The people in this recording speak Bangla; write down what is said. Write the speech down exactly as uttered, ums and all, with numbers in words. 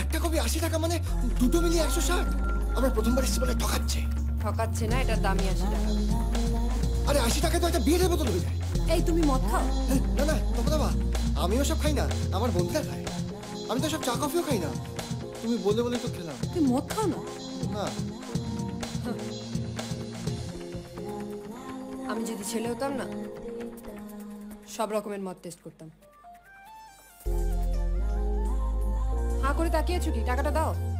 একটা কপি আশি টাকা মানে দুটো মিলিয়ে একশো ষাট। আমরা প্রথমবার এসেছি বলে ঠকাচ্ছে। ঠকাচ্ছে না, এটার দামই আশি টাকা। আরে আশি টাকায় তো একটা বিয়ের বোতল হয়ে যায়। এই তুমি মদ খাও? না না তপন বাবা, আমিও সব খাই না, আমার বন্ধুরা খায়। আমি তো সব চা কফিও খাই না, তুমি বলে বলে তো খেলাম। তুমি মদ খাও না? না। আমি যদি ছেলে হতাম না, সব রকমের মদ টেস্ট করতাম। হাঁ করে তাকিয়েছো কি? টাকাটা দাও।